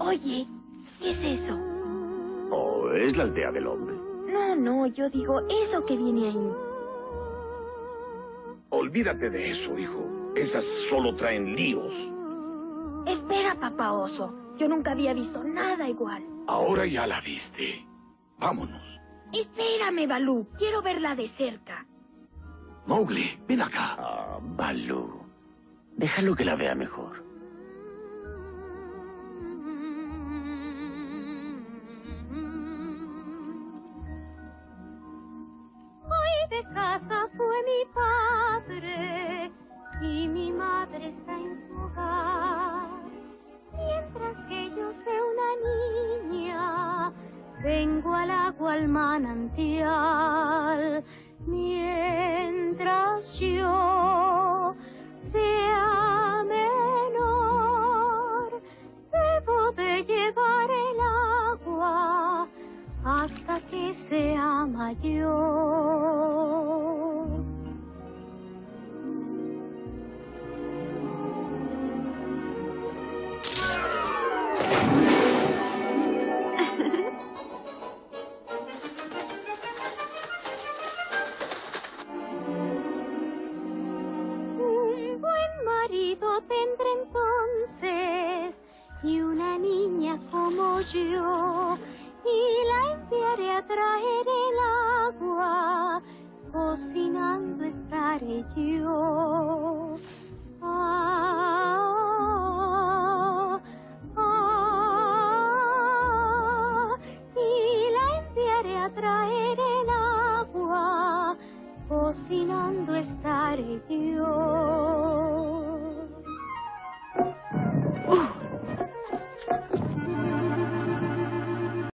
Oye, ¿qué es eso? Oh, es la aldea del hombre. No, yo digo eso que viene ahí. Olvídate de eso, hijo. Esas solo traen líos. Espera, papá oso. Yo nunca había visto nada igual. Ahora ya la viste. Vámonos. Espérame, Balú. Quiero verla de cerca. Mowgli, ven acá. Ah, Balú. Déjalo que la vea mejor. Hoy de casa fue mi padre y mi madre está en su hogar. Mientras que yo sé una niña, vengo al agua al manantial. Mientras yo sea menor, debo de llevar el agua hasta que sea mayor. Un buen marido tendré entonces y una niña como yo, y la enviaré a traer el agua, cocinando estaré yo. Y la enviaré a traer el agua, cocinando estaré yo.